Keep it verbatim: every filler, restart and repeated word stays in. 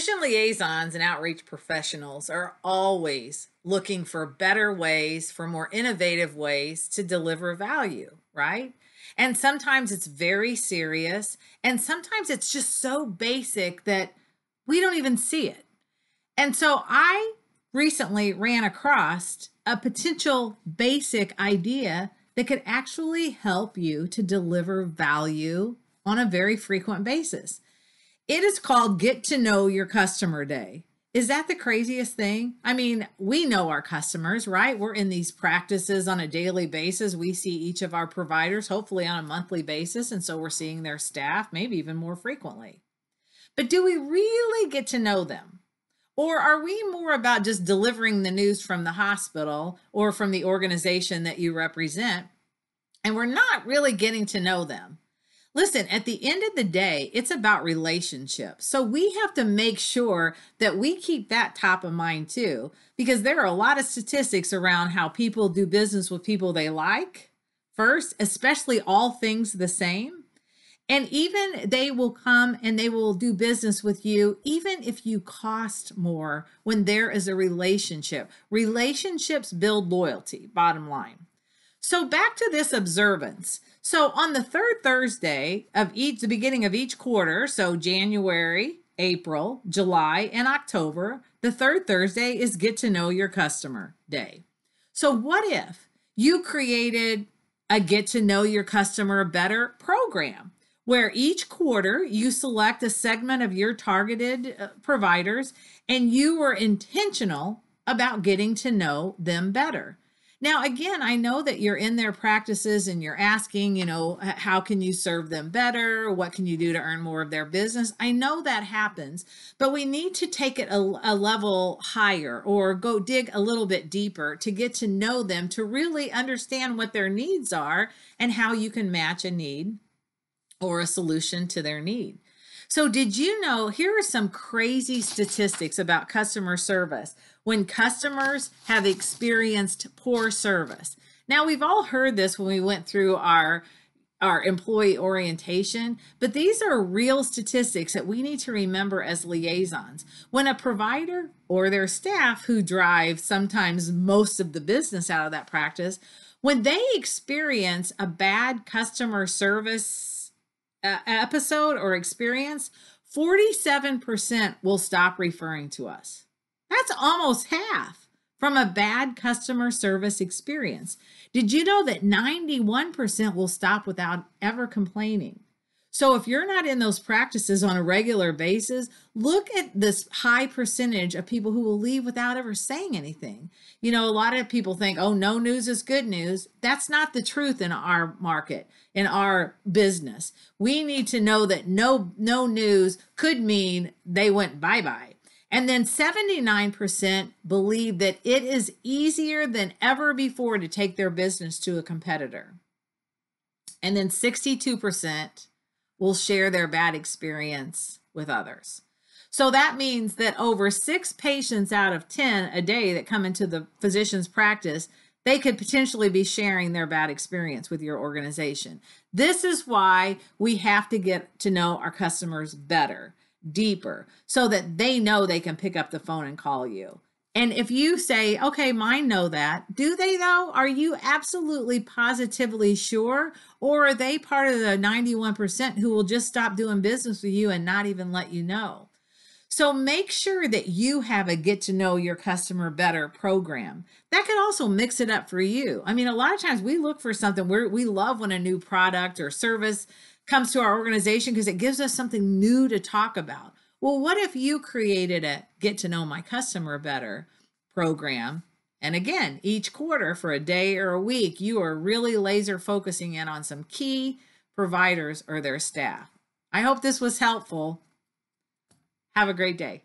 Physician liaisons and outreach professionals are always looking for better ways, for more innovative ways to deliver value, right? And sometimes it's very serious, and sometimes it's just so basic that we don't even see it. And so I recently ran across a potential basic idea that could actually help you to deliver value on a very frequent basis. It is called Get to Know Your Customer Day. Is that the craziest thing? I mean, we know our customers, right? We're in these practices on a daily basis. We see each of our providers, hopefully on a monthly basis. And so we're seeing their staff, maybe even more frequently. But do we really get to know them? Or are we more about just delivering the news from the hospital or from the organization that you represent, and we're not really getting to know them? Listen, at the end of the day, it's about relationships. So we have to make sure that we keep that top of mind too, because there are a lot of statistics around how people do business with people they like first, especially all things the same. And even they will come and they will do business with you, even if you cost more, when there is a relationship. Relationships build loyalty, bottom line. So back to this observance. So on the third Thursday of each, the beginning of each quarter, so January, April, July, and October, the third Thursday is Get to Know Your Customer Day. So what if you created a Get to Know Your Customer Better program, where each quarter you select a segment of your targeted uh, providers and you were intentional about getting to know them better? Now, again, I know that you're in their practices and you're asking, you know, how can you serve them better? What can you do to earn more of their business? I know that happens, but we need to take it a, a level higher or go dig a little bit deeper to get to know them, to really understand what their needs are and how you can match a need or a solution to their need. So did you know, here are some crazy statistics about customer service when customers have experienced poor service. Now, we've all heard this when we went through our, our employee orientation, but these are real statistics that we need to remember as liaisons. When a provider or their staff, who drive sometimes most of the business out of that practice, when they experience a bad customer service Uh, episode or experience, forty-seven percent will stop referring to us. That's almost half from a bad customer service experience. Did you know that ninety-one percent will stop without ever complaining? So if you're not in those practices on a regular basis, look at this high percentage of people who will leave without ever saying anything. You know, a lot of people think, oh, no news is good news. That's not the truth in our market, in our business. We need to know that no, no news could mean they went bye-bye. And then seventy-nine percent believe that it is easier than ever before to take their business to a competitor. And then sixty-two percent will share their bad experience with others. So that means that over six patients out of ten a day that come into the physician's practice, they could potentially be sharing their bad experience with your organization. This is why we have to get to know our customers better, deeper, so that they know they can pick up the phone and call you. And if you say, okay, mine know that, do they though? Are you absolutely positively sure? Or are they part of the ninety-one percent who will just stop doing business with you and not even let you know? So make sure that you have a Get to Know Your Customer Better program. That could also mix it up for you. I mean, a lot of times we look for something, we're, we love when a new product or service comes to our organization because it gives us something new to talk about. Well, what if you created a Get to Know My Customer Better program? And again, each quarter for a day or a week, you are really laser focusing in on some key providers or their staff. I hope this was helpful. Have a great day.